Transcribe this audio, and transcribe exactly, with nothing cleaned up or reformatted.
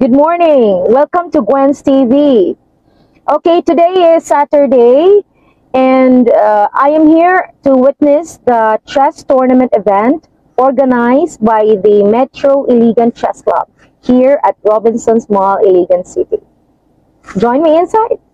Good morning. Welcome to Gwen's T V. Okay, today is Saturday, and uh, I am here to witness the chess tournament event organized by the Metro Iligan Chess Club here at Robinsons Mall Iligan City. Join me inside.